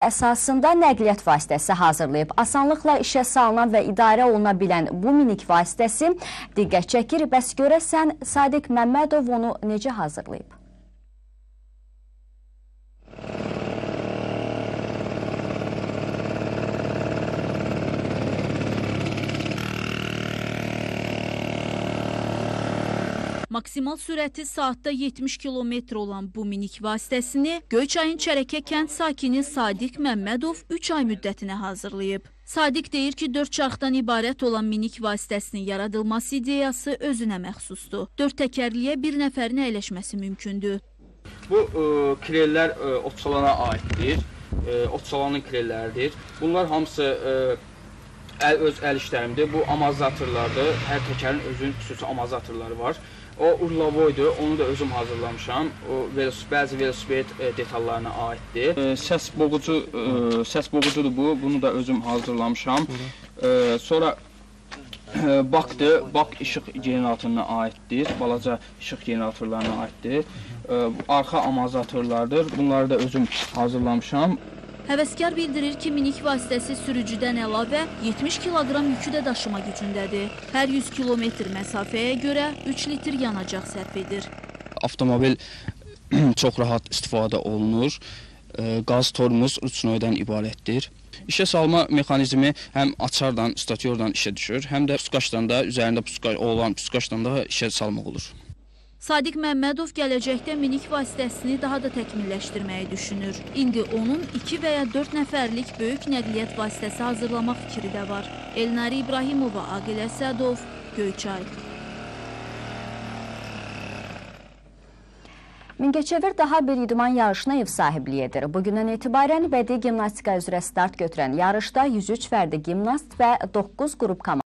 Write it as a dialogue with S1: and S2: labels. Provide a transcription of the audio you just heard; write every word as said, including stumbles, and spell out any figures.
S1: əsasında nəqliyyat vasitəsi hazırlayıb. Asanlıqla işə salınan və idarə oluna bilən bu minik vasitəsi diqqət çəkir. Bəs görəsən, Sadiq Məmmədov onu necə hazırlayıb?
S2: Maksimal sürəti saatda yetmiş kilometr olan bu minik vasitəsini Göyçayın Çərəkə kənd sakini Sadiq Məmmədov üç ay müddətinə hazırlayıb. Sadiq deyir ki, dörd çarxdan ibarət olan minik vasitəsinin yaradılması ideyası özünə məxsusdur. Dörd təkərliyə bir nəfərin əyləşməsi mümkündür.
S3: Bu e, krellər e, otçalana aiddir, e, otçalanın krelləridir. Bunlar hamısı e, əl, öz əl işlərimdir. Bu amortizatörlardır. Hər təkərin özünün xüsusi amortizatörları var. O urlavoydur, onu da özüm hazırlamışam. O velos, bəzi velosiped e, detallarına aiddir. E, səs boğucu, e, səs boğucudur bu, bunu da özüm hazırlamışam. E, sonra e, bakdır, bak işıq generatoruna aiddir, balaca işıq generatorlarına aiddir. E, arxa amortizatörlardır, bunları da özüm hazırlamışam.
S2: Həvəskar bildirir ki, minik vasitəsi sürücüdən əlavə yetmiş kiloqram yükü də daşıma gücündədir. Hər yüz kilometr məsafəyə görə üç litr yanacaq sərf edir.
S4: Avtomobil çox rahat istifadə olunur. Qaz tormuz rüçnoydan ibarətdir. İşə salma mexanizmi həm açardan, statyordan işə düşür, həm də puskaşdan da, üzərində puska olan puskaşdan da işə salmaq olur.
S2: Sadiq Məmmədov gələcəkdə minik vasitəsini daha da təkmilləşdirməyi düşünür. İndi onun iki və ya dörd nəfərlik böyük nəqliyyat vasitəsi hazırlamaq fikri də var. Elnari İbrahimova, Aqil Əsədov, Göyçay.
S1: Mingəçevir daha bir idman yarışına ev sahibliyi edir. Bugündən etibarən bədii gimnastika üzrə start götürən yarışda yüz üç fərdi gimnast və doqquz qrup komanda